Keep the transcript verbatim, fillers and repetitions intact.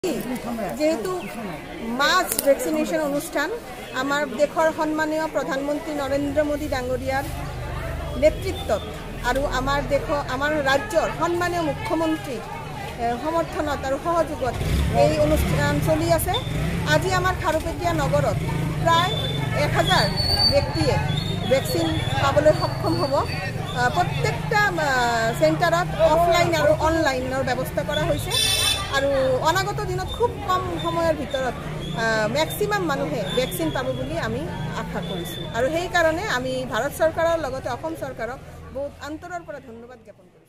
যেহেতু মাস ভ্যাকসিনেশন অনুষ্ঠান আমার দেশৰ সম্মানীয় প্রধানমন্ত্রী নরেন্দ্র মোদী ডাঙরিয়ার নেতৃত্বত আর আমার দেশ আমার রাজ্যর সম্মানীয় মুখ্যমন্ত্রী সমর্থনত আর সহযোগত এই অনুষ্ঠান চলি আছে। আজি আমার খাৰুপেটিয়া নগরত প্রায় এক হাজার ব্যক্তিয়ে ভ্যাকসিন পাবলৈ সক্ষম হব। প্রত্যেকটা সেন্টারত অফলাইন আর অনলাইনের ব্যবস্থা করা হয়েছে আর অনাগত দিনত খুব কম সময়ের ভিতৰত ম্যাক্সিমাম মানুহে ভ্যাকসিন পাব বুলি আমি আশা কৰিছো। আৰু সেই কাৰণে আমি ভাৰত চৰকাৰৰ লগতে অসম চৰকাৰক বহুত অন্তৰৰ পৰা ধন্যবাদ জ্ঞাপন কৰিছো।